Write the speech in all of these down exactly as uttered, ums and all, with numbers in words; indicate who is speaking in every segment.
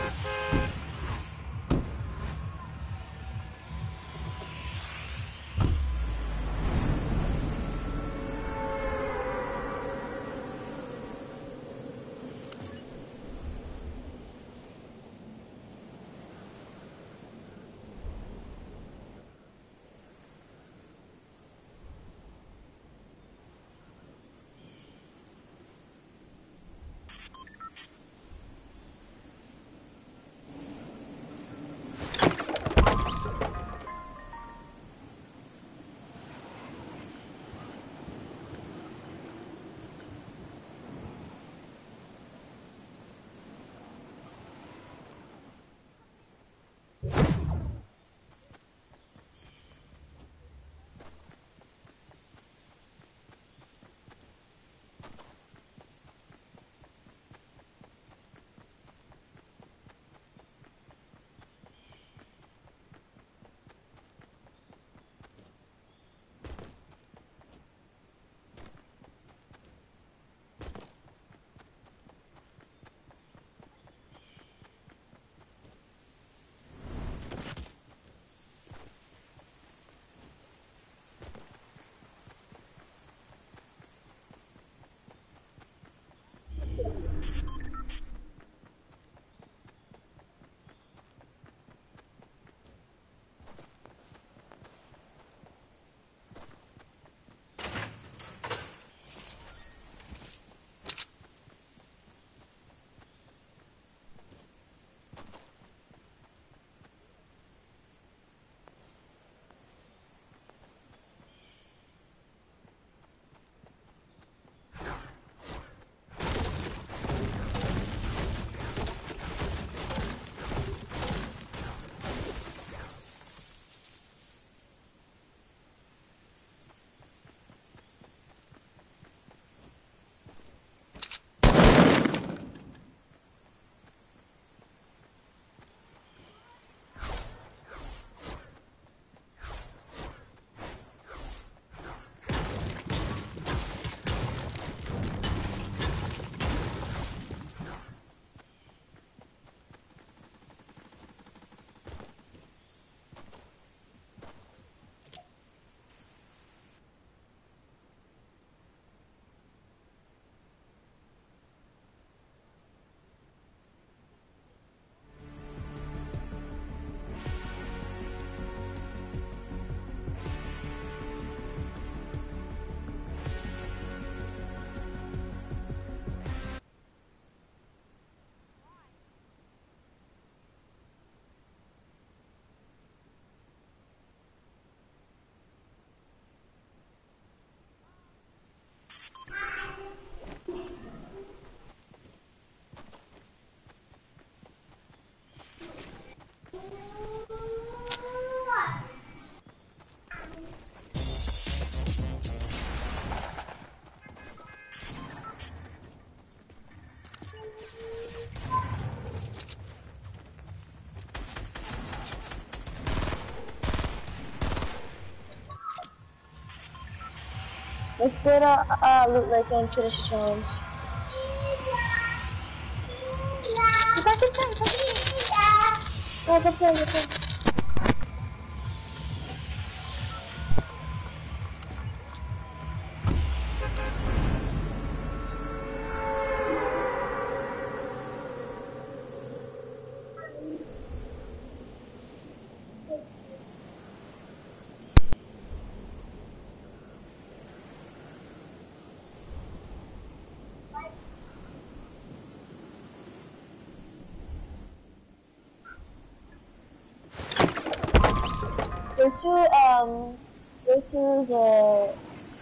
Speaker 1: Let's go to uh, Loot Lake and finish the challenge. Go back inside, go back inside. Go, go play, go play. Go to um, go to the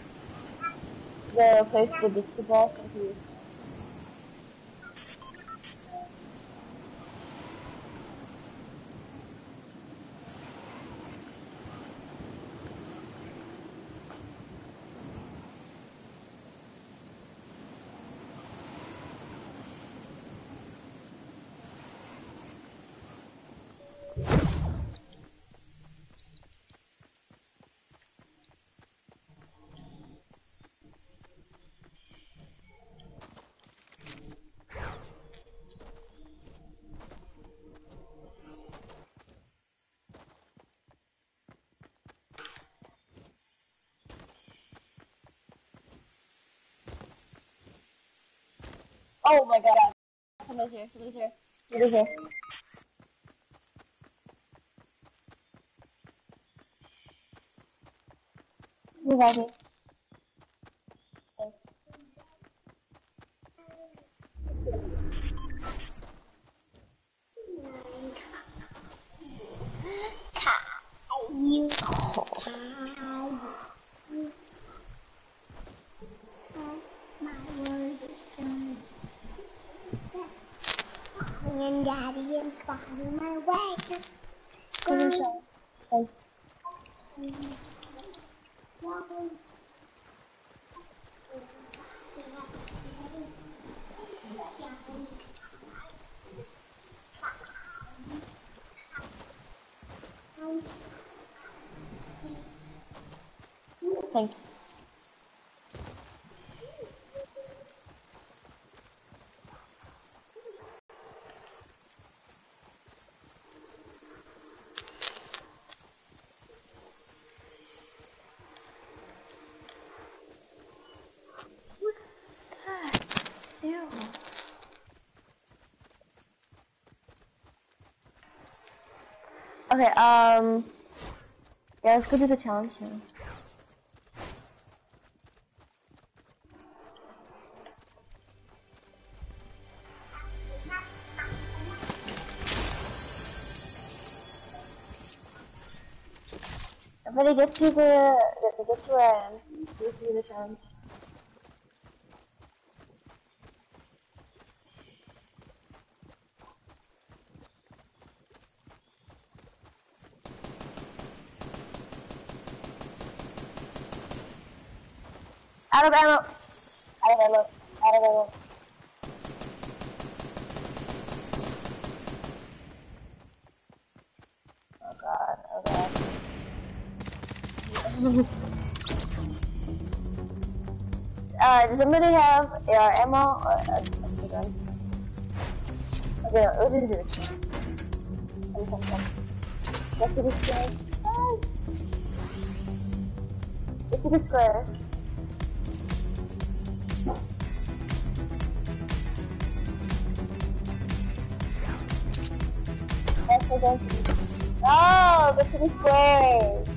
Speaker 1: the place with the disco ball. So you Oh my god. Somebody's here. Somebody's here. Somebody's here. Revive me. Thanks.
Speaker 2: You my word is done. And Daddy and follow my way.
Speaker 1: Finish up. Thanks. Thanks.
Speaker 2: Ew.
Speaker 1: Okay, um... yeah, let's go do the challenge now. Everybody get to the... get, get to where I am. So we can do the challenge. Out of ammo! Out of ammo. Out of ammo. Oh god, oh god. uh, does somebody have A R ammo? Or a, a gun? Okay, no, let's just do this. Come, come, come. Get to the squares. Guys! Get to the squares. That's so good. No! Get to the squares!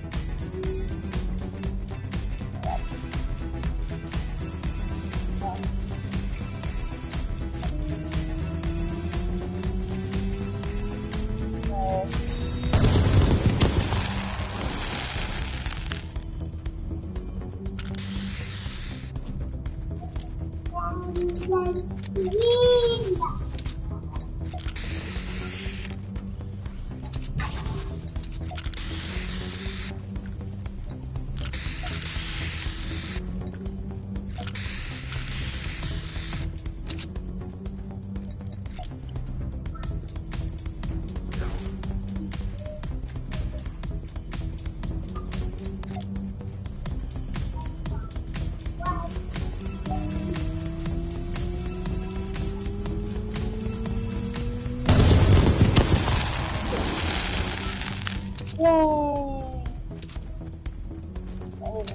Speaker 1: Yay! Anyway.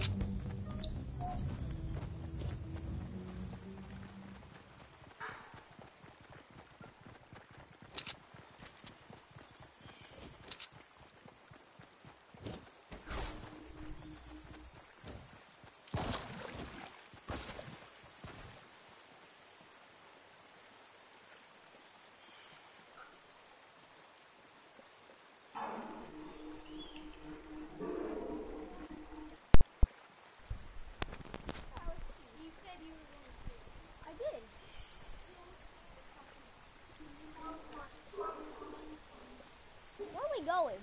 Speaker 2: Where are we going?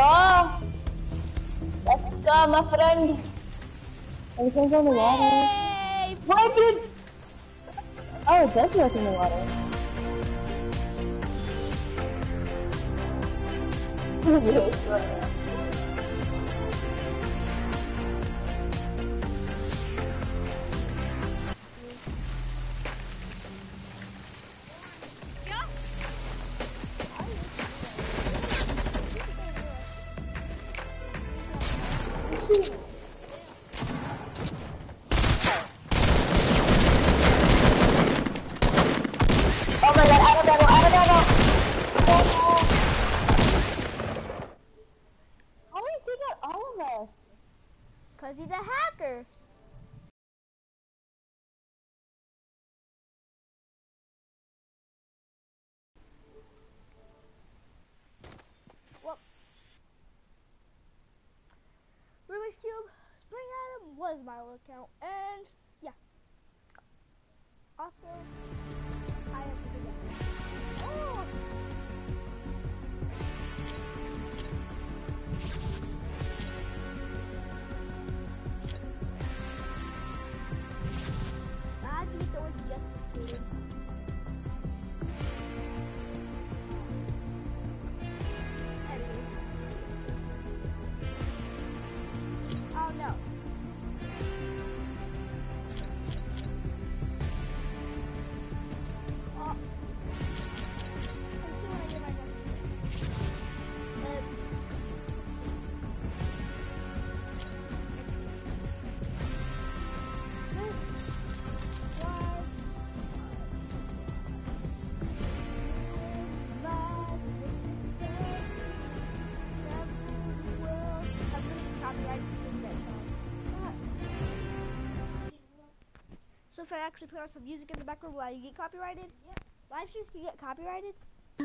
Speaker 1: go. Let's go, my friend. Everything's on the water.
Speaker 3: Hey!
Speaker 1: Why, dude? Oh, it does work in the water. Oh my god, out of battle, out of battle! How did he get all of us?
Speaker 3: Cause he's a hacker. Well, Rubik's Cube, Spring Atom was my old account, and yeah. Also, I have to do that. Oh! I had to get the word justice to it. Oh no. Oh. Let's see what I get my next. Uh, So should I actually put on some music in the background while you get copyrighted? Yep. Live streams can get copyrighted?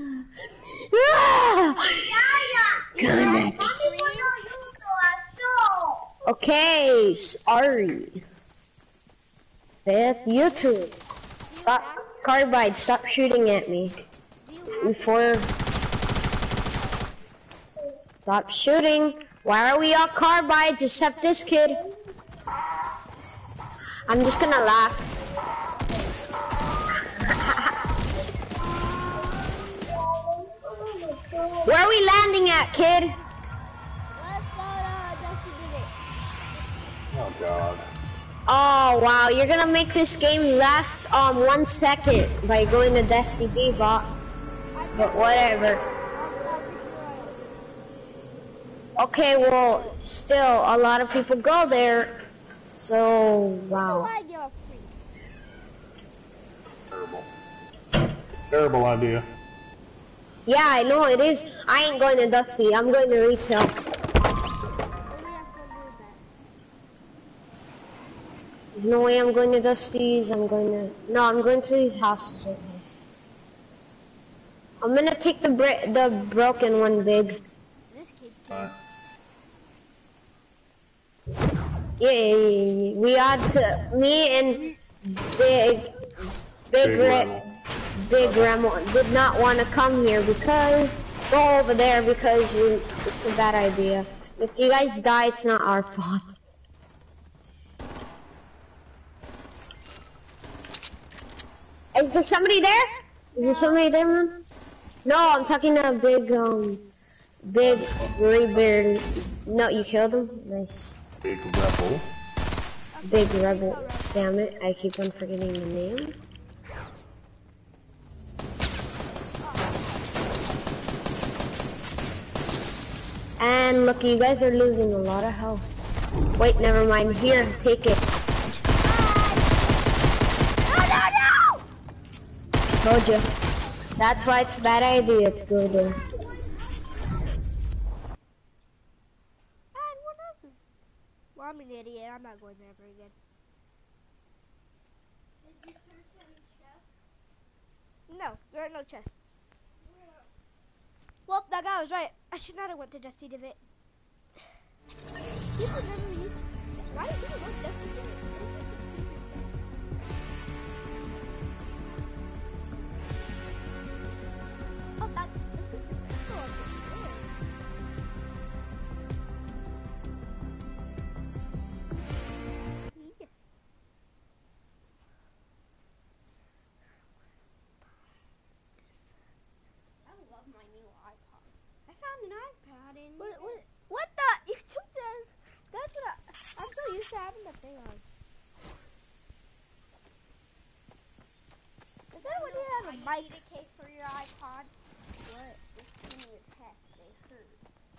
Speaker 4: Okay, sorry. Bad YouTube. Stop, Carbide, stop shooting at me. Before... Stop shooting. Why are we all Carbides except this kid? I'm just gonna laugh. Where are we landing at, kid?
Speaker 3: Let's go to Dusty Divot.
Speaker 5: Oh god.
Speaker 4: Oh wow, you're gonna make this game last um one second by going to Dusty Divot. But whatever. Okay, well, still a lot of people go there. So wow.
Speaker 3: I give a freak.
Speaker 5: Terrible. Terrible idea.
Speaker 4: Yeah, I know it is. I ain't going to Dusty. I'm going to retail.
Speaker 3: What do we have to do with that?
Speaker 4: There's no way I'm going to Dusty's. I'm going to... No, I'm going to these houses right here. I'm gonna take the br the broken one, big.
Speaker 3: This kid
Speaker 5: Alright.
Speaker 4: Yeah, yeah, yeah, yeah. We had to... Me and Big... Big...
Speaker 5: Big
Speaker 4: Ra
Speaker 5: Remo.
Speaker 4: Big Remo did not want to come here because... Go over there because we, it's a bad idea. If you guys die, it's not our fault. Is there somebody there? Is there somebody there, man? No, I'm talking to a big, um, big Greybeard. No, you killed him? Nice.
Speaker 5: Big rebel.
Speaker 4: Big Rebel. Damn it, I keep on forgetting the name. And look, you guys are losing a lot of health. Wait, never mind. Here, take it.
Speaker 3: No, no, no!
Speaker 4: Told you. That's why it's a bad idea to go there.
Speaker 3: And what happened? Well, I'm an idiot. I'm not going there ever again. Did you search any chests? No, there are no chests. Well, that guy was right. I should not have went to Dusty Divot. People never use... Why do people love Dusty Divot? What is this stupid thing? Oh, that... This is... Oh, an iPad and
Speaker 2: What,
Speaker 3: you-
Speaker 2: what, what the? You took that. That's what I, I'm so used to having the thing on. Is that when you have a
Speaker 3: I
Speaker 2: mic?
Speaker 3: need a case for your iPod.
Speaker 2: What?
Speaker 3: This thing is heck. They hurt.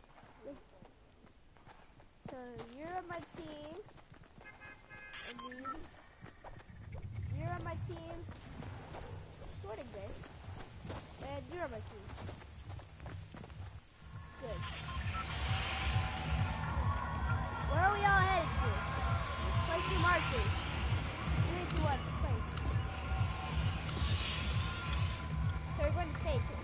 Speaker 2: So you're on my team. And you, you're on my team. Sort of good. And you're on my team. Good. Where are we all headed to? Place your markers. Three, two, one, place. So we're going to take it.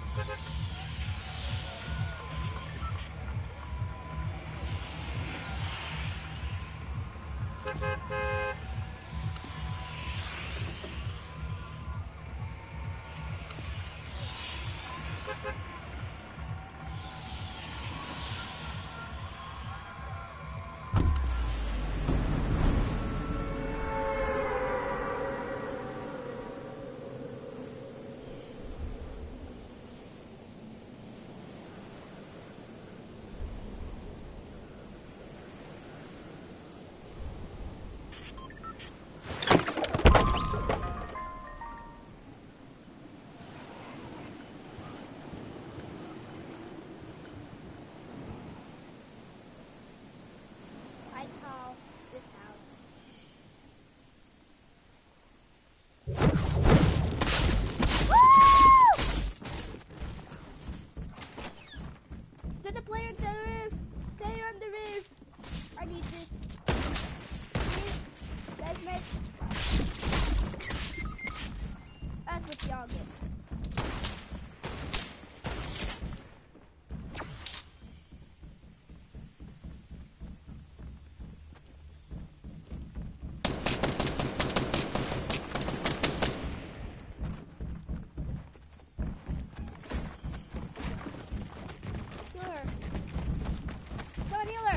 Speaker 2: I call this house. Get the player to the roof! Player on the roof! I need this. Please. Let's make... That's what y'all get. Healer. Come on, healer.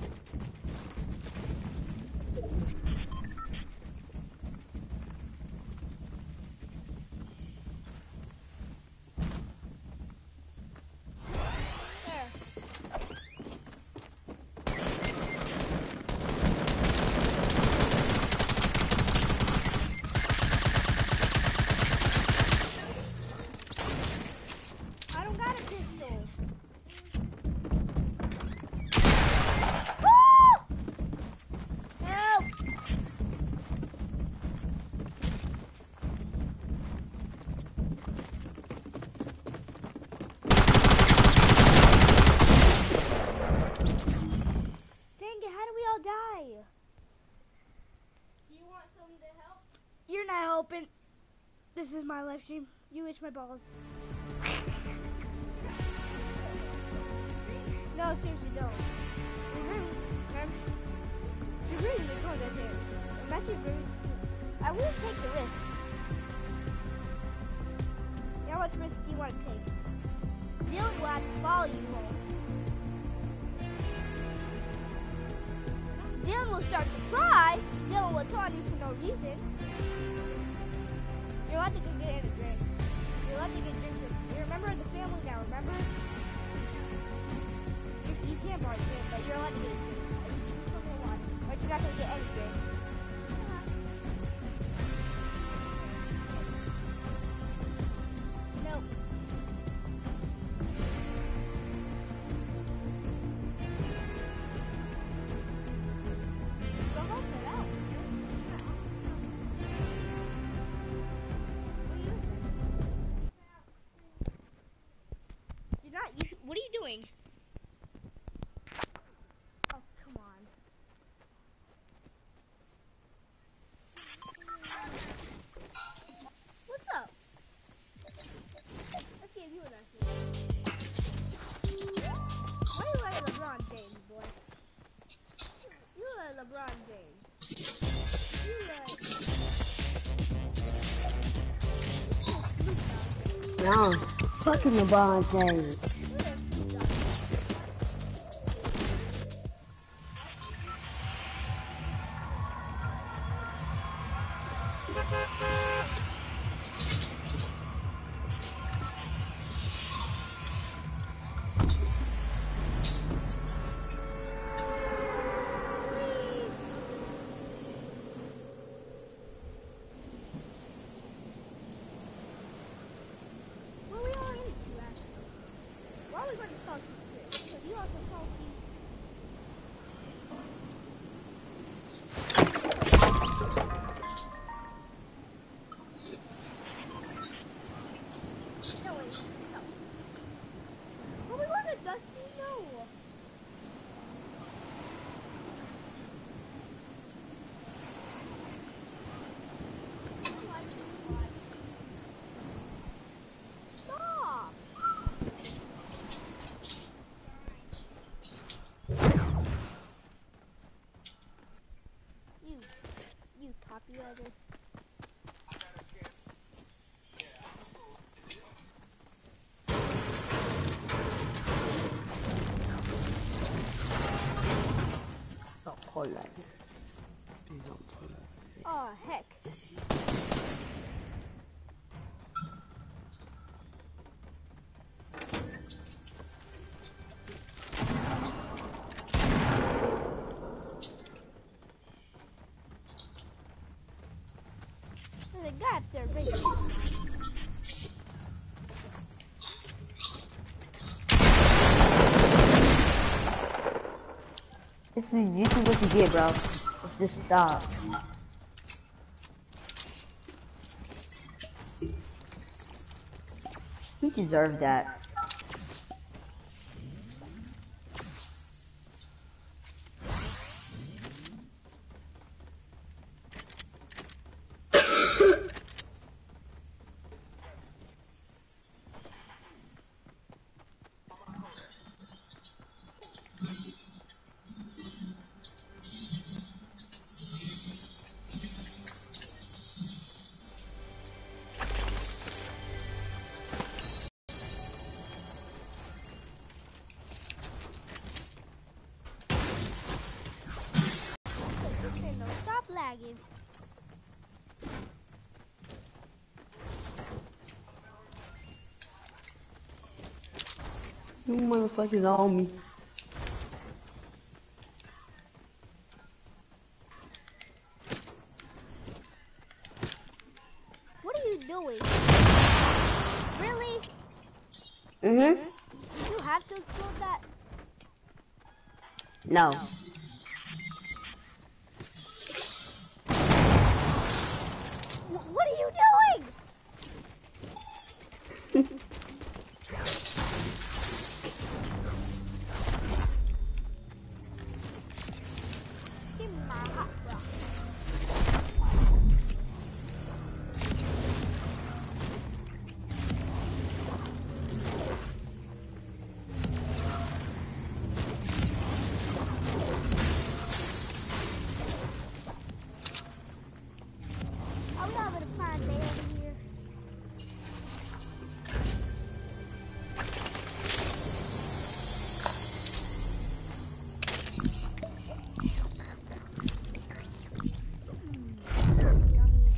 Speaker 2: There. I don't got a pistol. Help! Dang it, how do we all die?
Speaker 3: You want some to help?
Speaker 2: You're not helping. This is my live stream. You itch my balls. No, seriously, don't. Remember, remember, you really record this here. I'm actually really, I will take the risks. How much risk do you want to take? Dylan will have to follow you home. Dylan will start to cry. Dylan will taunt you for no reason. You're allowed to go get a drink. You're allowed to get drinks. You remember the family now, remember? You, you can't borrow drink, but you're allowed to get a drink. Just go get one. But you're not going to get any drinks. Nope. Go home for that. You're not. You. What are you doing? Oh, come on. What's up? Let's see if you and I see. Why are you like LeBron James, boy? You like LeBron James. You like.
Speaker 4: No, fucking LeBron James.
Speaker 2: copyrighted.
Speaker 3: Stop calling. Please don't call that.
Speaker 2: Oh heck. There's a guy up there, right?
Speaker 3: This is usually what you get, bro. It's just stop. You deserve that.
Speaker 2: Okay, no, stop lagging.
Speaker 3: You motherfuckers on me.
Speaker 2: What are you doing? Really?
Speaker 3: Mm-hmm.
Speaker 2: Did you have to explode that?
Speaker 3: No.
Speaker 2: Wh- What are you doing? Give me my hot rock. Are we having a fine day over here? Mm, yummy.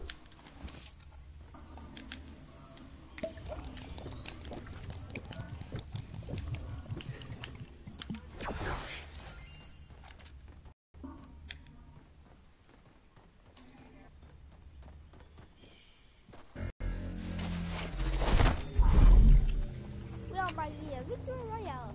Speaker 2: We are by the Victory Royale.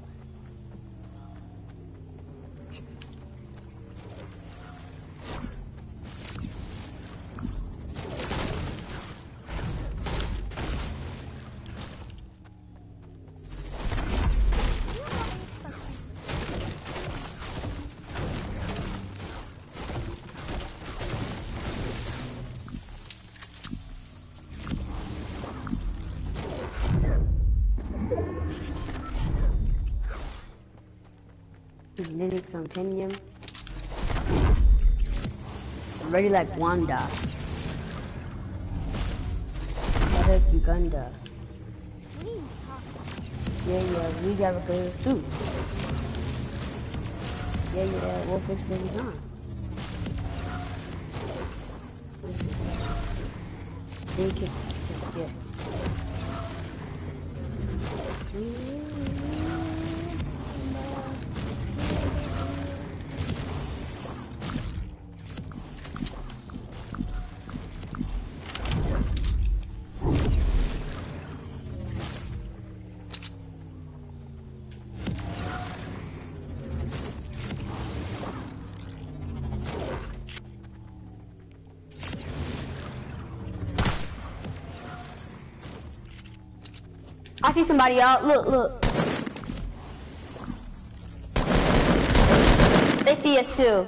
Speaker 3: Linux Centennium. I'm ready like Wanda. Better Uganda.
Speaker 2: What are you talking about?
Speaker 3: Yeah, yeah, we got a good too. Yeah, yeah, we'll fix what we on. Thank you. Yeah. I see somebody, y'all. Look, look. They see us too.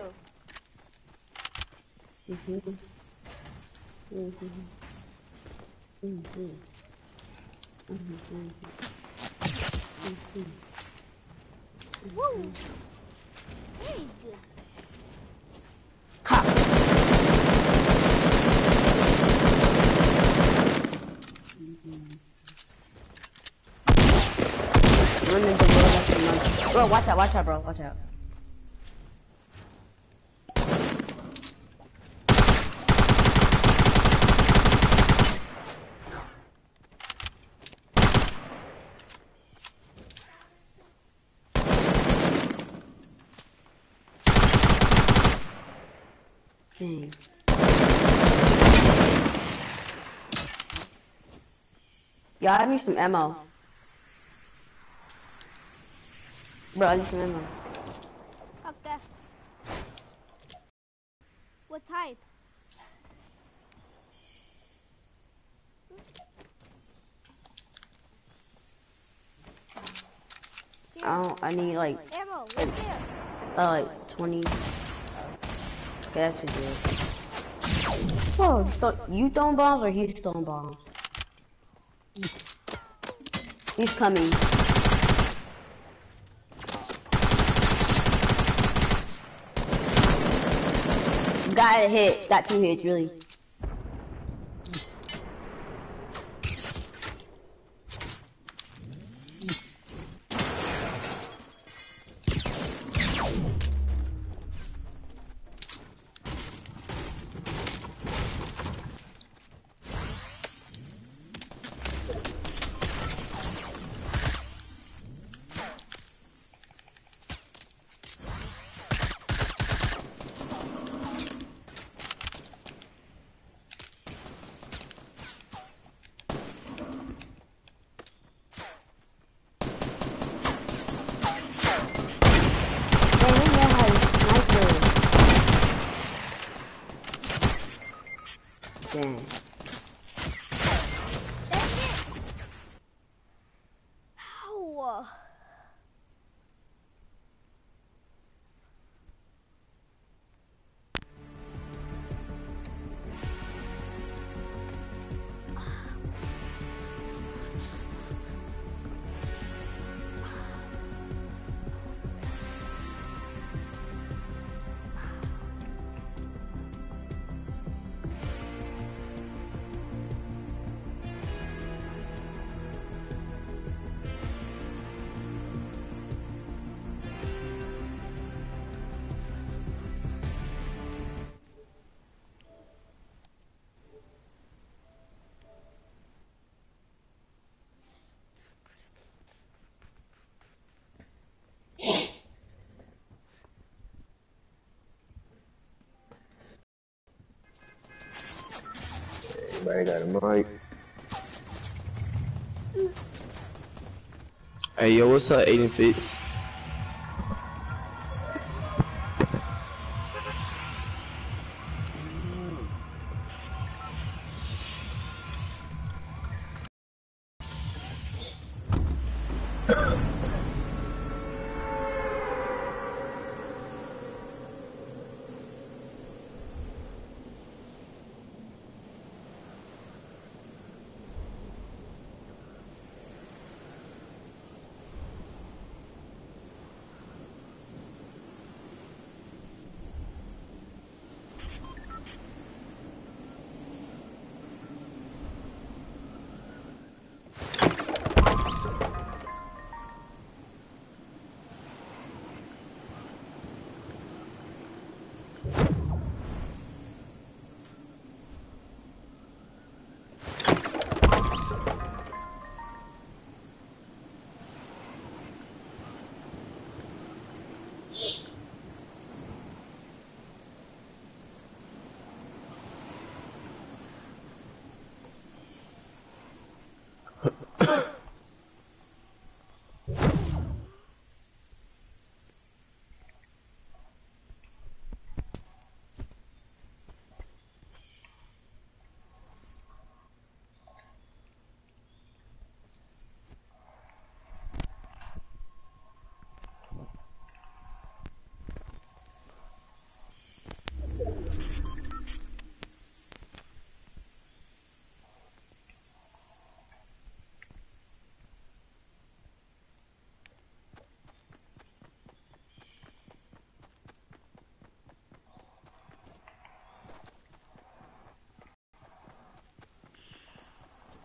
Speaker 3: Mm-hmm. Mm-hmm. Mm-hmm. Mm-hmm. Mm-hmm.
Speaker 2: Woo! Very good.
Speaker 3: Ha! bro, watch out, watch out, bro, watch out. Dang. Yeah, I need some ammo. Bro, I need some ammo.
Speaker 2: Okay. What type? Here.
Speaker 3: I don't, I need like,
Speaker 2: Ammo, right there.
Speaker 3: uh, like twenty. Okay, that should do it. Whoa, th you throwing bombs or he's throwing bombs? He's coming. Got a hit, got two hits, really. Dang.
Speaker 2: Ow.
Speaker 6: Everybody got a mic.
Speaker 7: Hey yo, what's up, Aiden Fitz?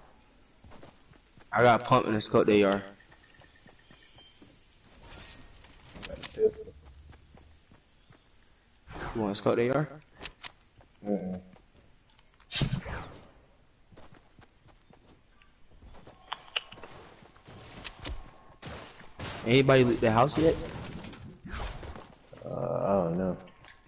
Speaker 7: I got pumped in the scope, they are. You want to scout A R?
Speaker 6: Mm-mm.
Speaker 7: Anybody leave the house yet?
Speaker 6: Uh, I don't know.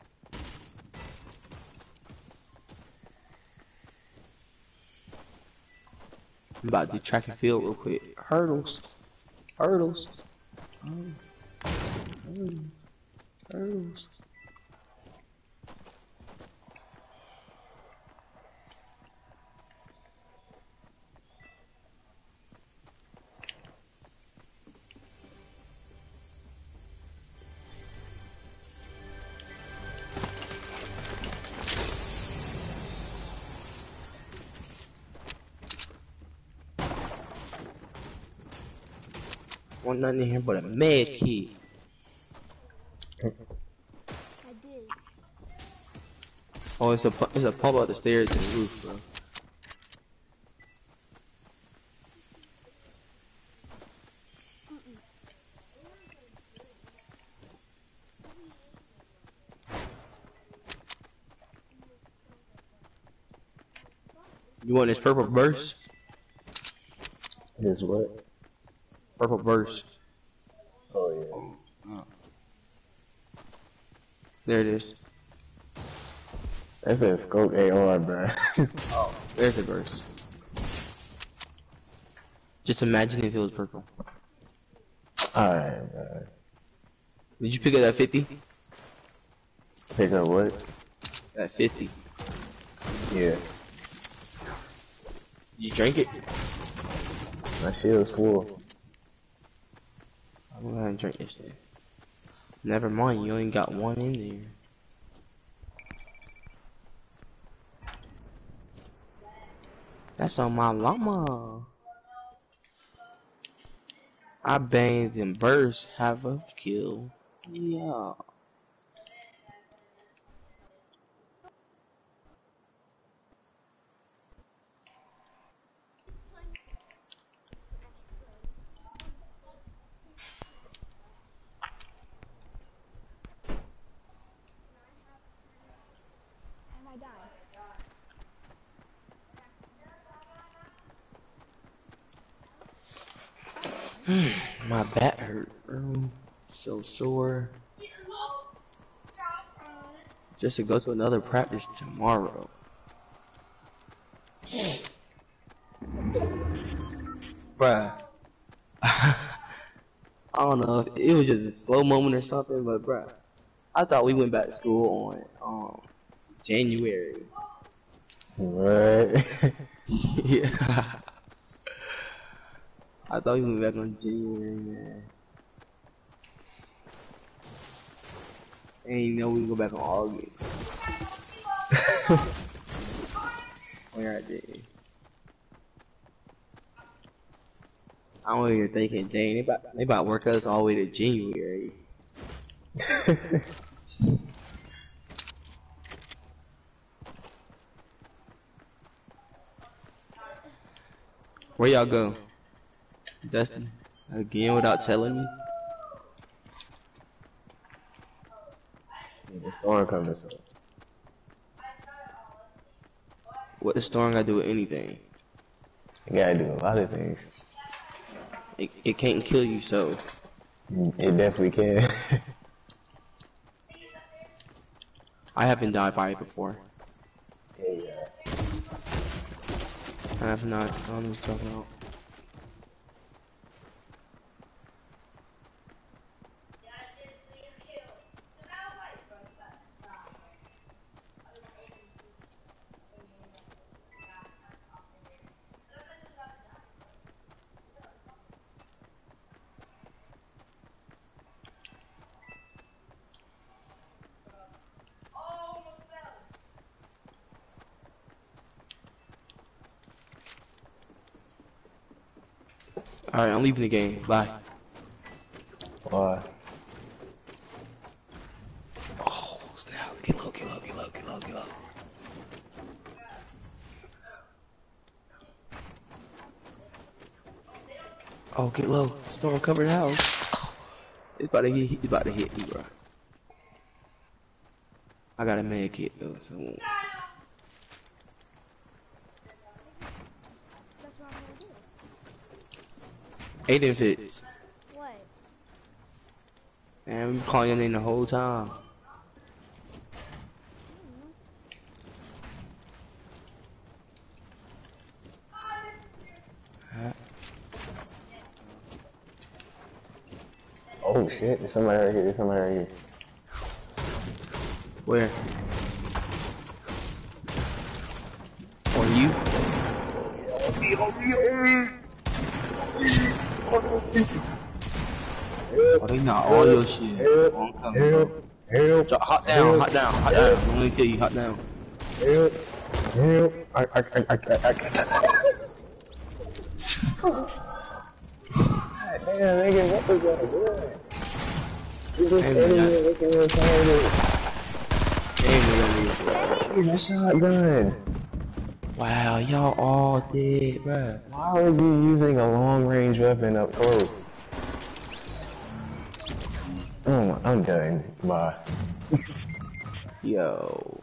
Speaker 7: I'm about to do track and field real quick. Hurdles. Hurdles. Oh. Hurdles. Hurdles. Want nothing in here but a med key.
Speaker 2: I did.
Speaker 7: Oh, it's a pu- it's a pump up the stairs and the roof, bro. You want this purple burst?
Speaker 6: This what?
Speaker 7: Purple burst.
Speaker 6: Oh yeah.
Speaker 7: There it is.
Speaker 6: That's a scope A R, bro.
Speaker 7: Oh, there's the burst. Just imagine if it was purple.
Speaker 6: Alright, bro.
Speaker 7: Did you pick up that fifty?
Speaker 6: Pick up what?
Speaker 7: That fifty.
Speaker 6: Yeah.
Speaker 7: You drink it?
Speaker 6: My shield's full.
Speaker 7: I'm gonna drink this thing. Never mind, you only got one in there. That's on my llama. I banged and burst, have a kill. Yeah.
Speaker 2: And I died.
Speaker 7: My back hurt, bro. So sore. Just to go to another practice tomorrow. Bruh. I don't know if it was just a slow moment or something, but bruh. I thought we went back to school on um January.
Speaker 6: What?
Speaker 7: Yeah. I thought we went back on January, man. I didn't know we go back on August. Where I did. I don't even thinking, dang, they about, they about to work us all the way to January. Where y'all go? Dustin? Again without telling me?
Speaker 6: The storm coming soon.
Speaker 7: What the storm got to do with anything?
Speaker 6: You gotta do a lot of things.
Speaker 7: It, it can't kill you, so.
Speaker 6: It definitely can.
Speaker 7: I haven't died by it before.
Speaker 6: Yeah, yeah.
Speaker 7: I have not. I don't know what you're talking about. Alright, I'm leaving the game. Bye.
Speaker 6: Why?
Speaker 7: Oh, snap. Get low, get low, get low, get low, get low. Oh, get low. Storm covered house. Oh, it's about to hit, it's about to hit me, bro. I got a med kit though, so
Speaker 2: That's what I'm gonna do.
Speaker 7: Aiden fits.
Speaker 2: What?
Speaker 7: And we calling your name the whole time. Huh?
Speaker 6: Oh shit, there's somebody right here, there's somebody right here.
Speaker 7: Where? On you? Oh, they not all your shit.
Speaker 6: Help,
Speaker 7: Oh, I'm coming.
Speaker 6: help, help,
Speaker 7: Drop, hot down, hot down, hot down. I'm gonna kill you, hot down.
Speaker 6: help, help. I, I, I, I, I, I. Damn, nigga, what was that doing? You just
Speaker 7: Hey,
Speaker 6: sitting
Speaker 7: man.
Speaker 6: here looking retarded.
Speaker 7: Hey, man.
Speaker 6: He's a shotgun.
Speaker 7: Wow, y'all all dead, bruh.
Speaker 6: Why are you using a long range weapon up close? Oh my, I'm done. Bye.
Speaker 7: Yo.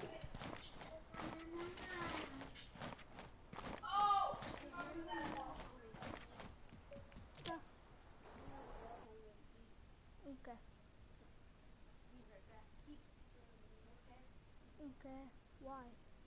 Speaker 2: Okay. Okay. Why?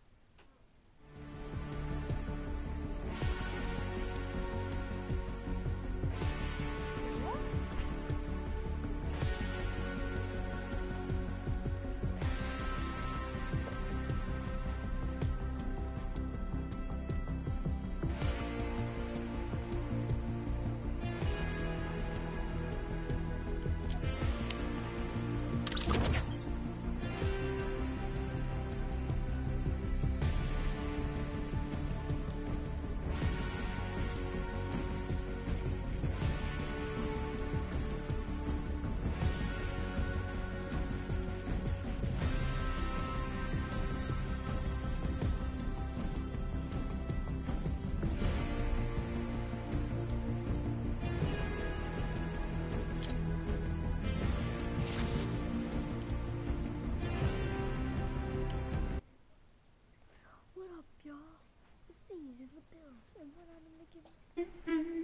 Speaker 2: What up, y'all? It's Easy the Bills, and what I'm making.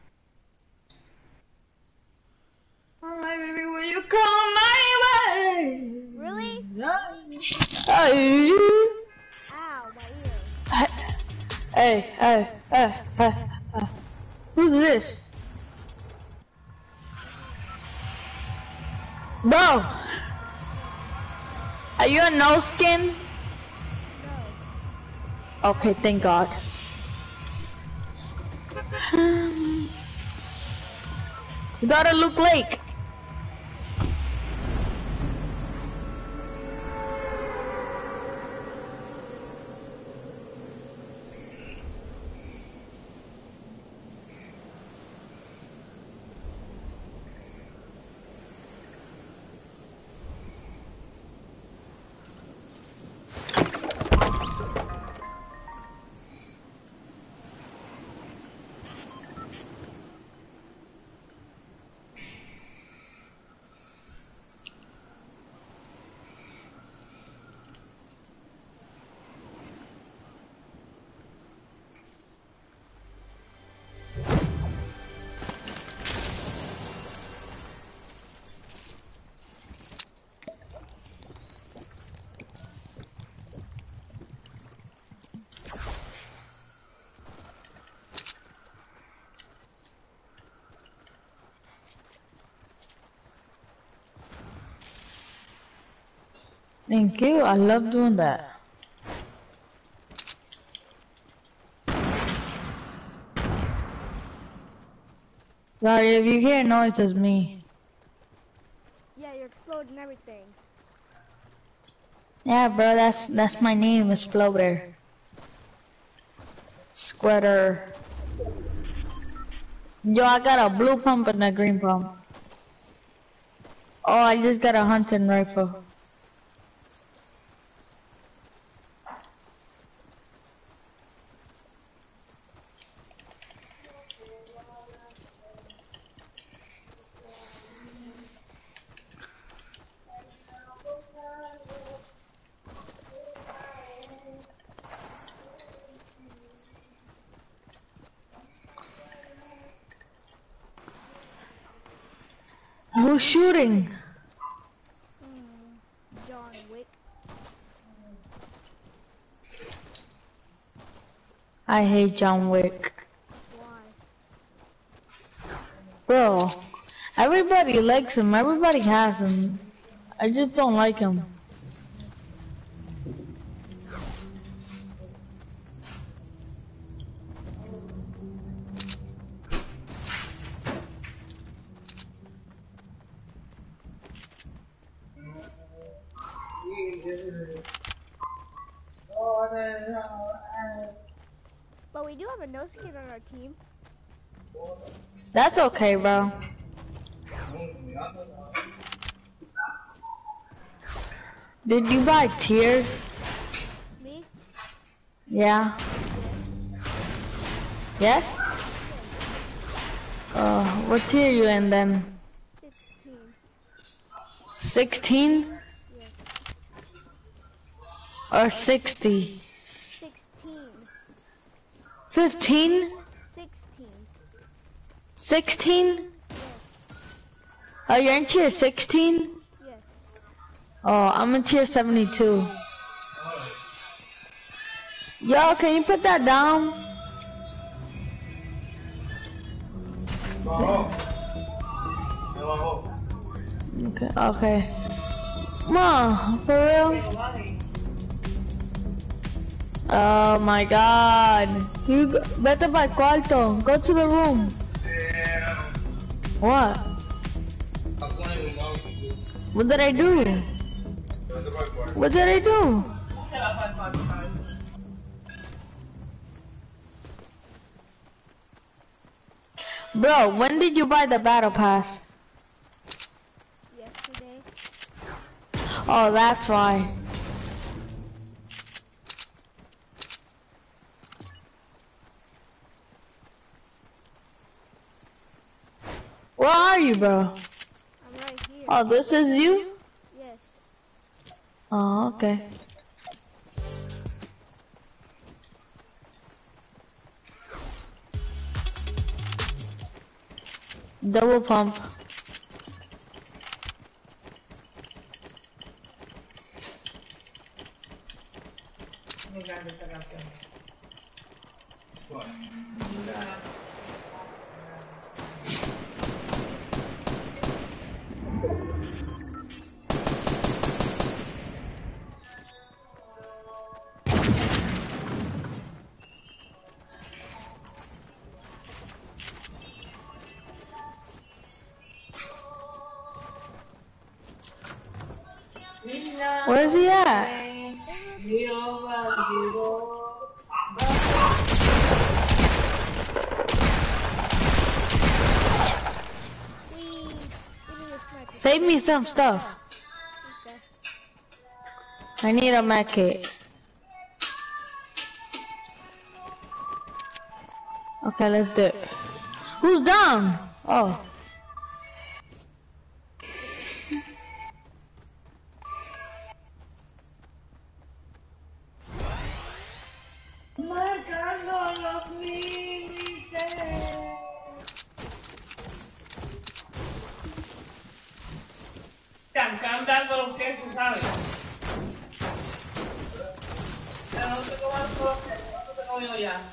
Speaker 3: Alright, baby, will you come my way?
Speaker 2: Really?
Speaker 3: Hey,
Speaker 2: Ow, my ear.
Speaker 3: hey, hey, hey, hey, hey. Who's this? Bro, are you a no skin?
Speaker 2: No.
Speaker 3: Okay, thank God. You gotta look Lake. Thank you, I love doing that. Sorry, if you hear noise, it's me.
Speaker 2: Yeah, you're exploding everything.
Speaker 3: Yeah, bro, that's that's my name, Exploder. Squirter. Yo, I got a blue pump and a green pump. Oh, I just got a hunting rifle.
Speaker 8: Who's shooting?
Speaker 2: Hmm, John Wick.
Speaker 8: I hate John Wick.
Speaker 2: Why?
Speaker 8: Bro, everybody likes him. Everybody has him. I just don't like him.
Speaker 2: But we do have a no skin on our team.
Speaker 8: That's okay, bro. Did you buy tiers?
Speaker 2: Me?
Speaker 8: Yeah. Yes? Uh, what tier you in then?
Speaker 2: Sixteen.
Speaker 8: Sixteen?
Speaker 2: Yes.
Speaker 8: Or sixty?
Speaker 2: Sixteen.
Speaker 8: Fifteen?
Speaker 2: Sixteen.
Speaker 8: Sixteen?
Speaker 2: Yes.
Speaker 8: Oh, you're in tier sixteen?
Speaker 2: Yes.
Speaker 8: Oh, I'm in tier seventy-two. Yo, can you put that down? Okay, okay. Ma, for real? Oh my god. You go, vete para el cuarto. Go to the room. What? What did I do? What did I do? Bro, when did you buy the battle pass?
Speaker 2: Yesterday.
Speaker 8: Oh, that's why. Where are you, bro?
Speaker 2: I'm right here.
Speaker 8: Oh, this is you?
Speaker 2: Yes.
Speaker 8: Oh, okay. Double pump. Where's he at?
Speaker 2: Wee. Give me a sniper.
Speaker 8: Save me some stuff.
Speaker 2: Okay.
Speaker 8: I need a med kit. Okay, let's do it. Who's down? Oh.
Speaker 9: Cantando los quesos, ¿sabes? Pero no te comas los quesos, no te como yo ya.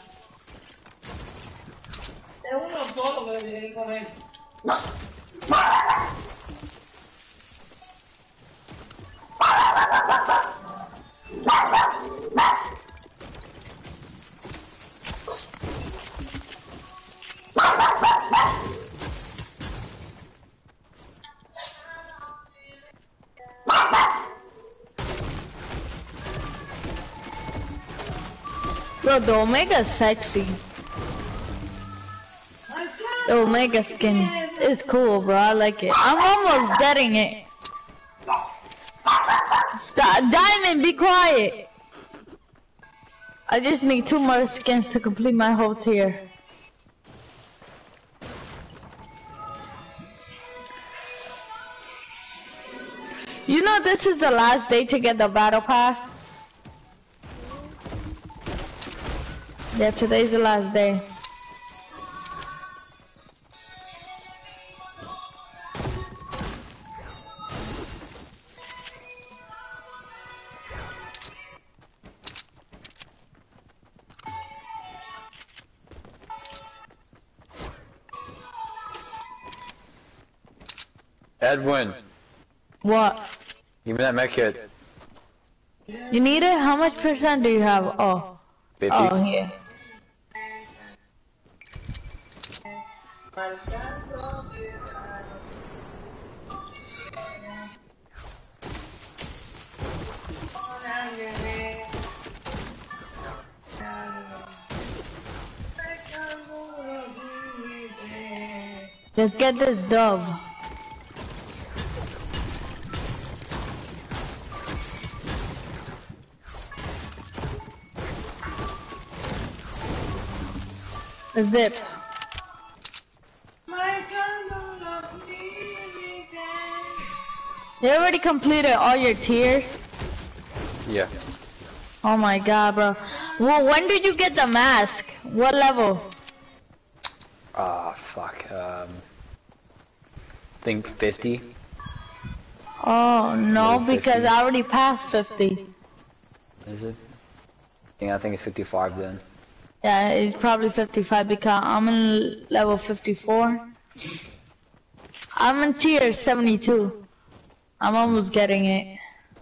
Speaker 9: Es uno solo que le tiene que comer.
Speaker 8: Bro, the Omega sexy. The Omega skin is cool, bro. I like it. I'm almost getting it. Stop, Diamond, be quiet. I just need two more skins to complete my whole tier. You know this is the last day to get the battle pass? Yeah, today's the last day.
Speaker 10: Edwin,
Speaker 8: What?
Speaker 10: give me that med kit.
Speaker 8: You need it? How much percent do you have? Oh.
Speaker 10: fifty.
Speaker 8: Oh, here. Let's get this dove. A zip. You already completed all your tiers?
Speaker 10: Yeah.
Speaker 8: Oh my god, bro. Well, when did you get the mask? What level?
Speaker 10: Ah, fuck. Um, think fifty.
Speaker 8: Oh no,
Speaker 10: Maybe
Speaker 8: because
Speaker 10: fifty.
Speaker 8: I already passed fifty.
Speaker 10: Is it? Yeah, I think it's fifty-five then.
Speaker 8: Yeah, it's probably fifty-five because I'm in level fifty-four. I'm in tier seventy-two. I'm almost getting it.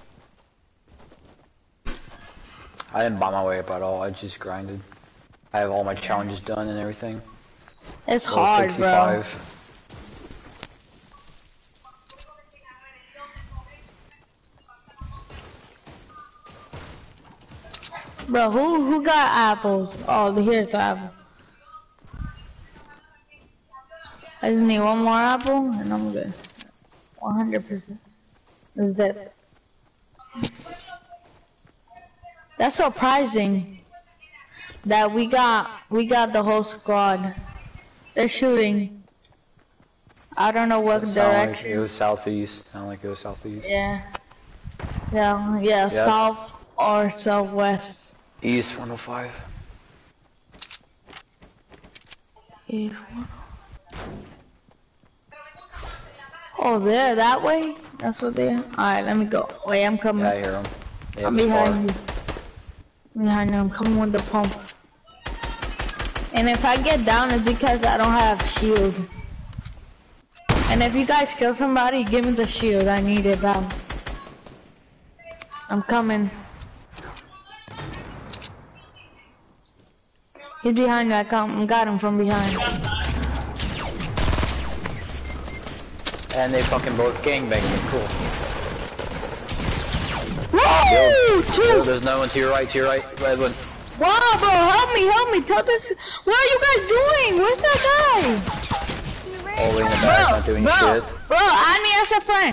Speaker 10: I didn't buy my way up at all. I just grinded. I have all my challenges done and everything.
Speaker 8: It's
Speaker 10: Level
Speaker 8: hard, bro.
Speaker 10: sixty-five.
Speaker 8: Bro, who who got apples? Oh, here's the apple. I just need one more apple and I'm good. one hundred percent. Is that? That's surprising that we got we got the whole squad. They're shooting. I don't know what
Speaker 10: It sounded like
Speaker 8: direction.
Speaker 10: it was southeast. Sounded like it was southeast.
Speaker 8: Yeah. Yeah, yeah, south or southwest.
Speaker 10: East one oh five.
Speaker 8: East one oh. Oh, there, that way? That's what they are? Alright, let me go. Wait, I'm coming.
Speaker 10: Yeah, I hear him. Yeah,
Speaker 8: I'm
Speaker 10: it's far.
Speaker 8: behind you. I'm behind you. I'm coming with the pump. And if I get down, it's because I don't have shield. And if you guys kill somebody, give me the shield. I need it back. I'm coming. He's behind you. I come, got him from behind.
Speaker 10: And they fucking both gangbanging. Cool.
Speaker 8: Woo!
Speaker 10: Bill,
Speaker 8: Two!
Speaker 10: there's no one to your right, to your right. Edwin.
Speaker 8: Wow, bro, help me, help me. Tell this. What are you guys doing? Where's that guy?
Speaker 10: All the way in the back, not doing
Speaker 8: bro,
Speaker 10: shit.
Speaker 8: bro, add me as a friend.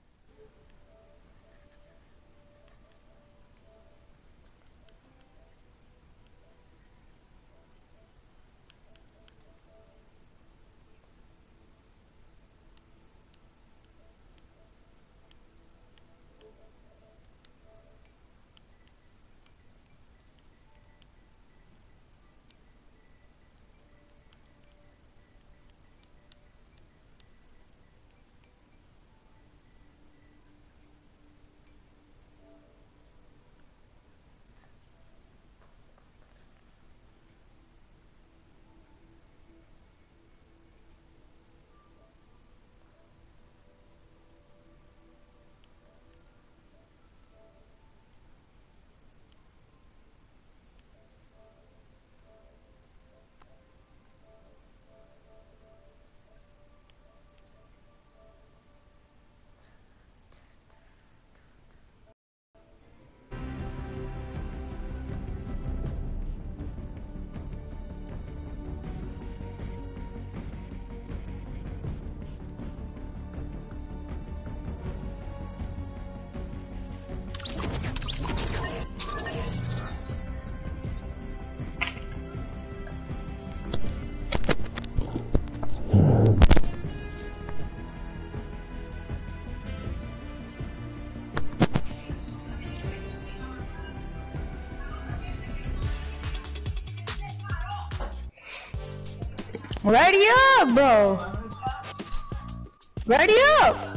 Speaker 8: Ready up, bro. Ready up.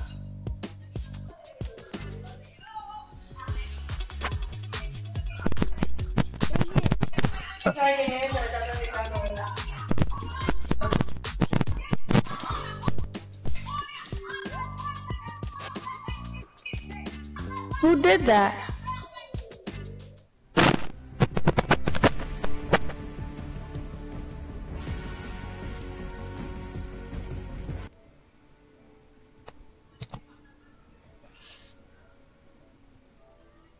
Speaker 8: did that?